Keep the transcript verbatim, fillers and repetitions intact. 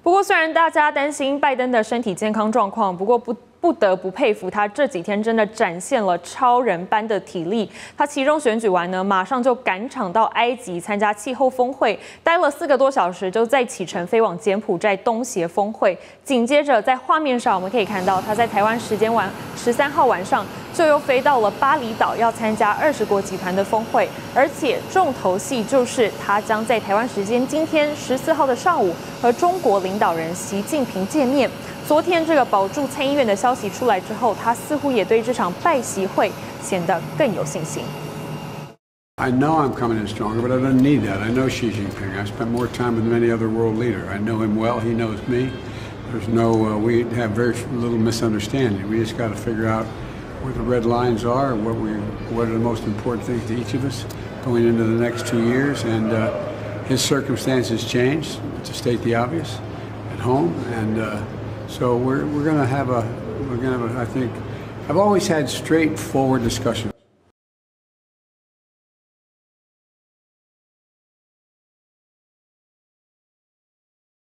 不过，虽然大家担心拜登的身体健康状况，不过不不得不佩服他这几天真的展现了超人般的体力。他其中选举完呢，马上就赶场到埃及参加气候峰会，待了四个多小时，就再启程飞往柬埔寨东协峰会。紧接着，在画面上我们可以看到，他在台湾时间晚十三号晚上就又飞到了巴厘岛，要参加二十国集团的峰会，而且重头戏就是他将在台湾时间今天十四号的上午和中国领导人习近平见面。昨天这个保住参议院的消息出来之后，他似乎也对这场拜习会显得更有信心。 I know I'm coming in stronger, but I don't need that. I know Xi Jinping. I spent more time with any other world leader. I know him well. He knows me. There's no, uh, we have very little misunderstanding. We just got to figure out where the red lines are, what we, what are the most important things to each of us going into the next two years. And uh, his circumstances changed, to state the obvious, at home. And uh, so we're we're going to have a we're going to have a, I think I've always had straightforward discussions.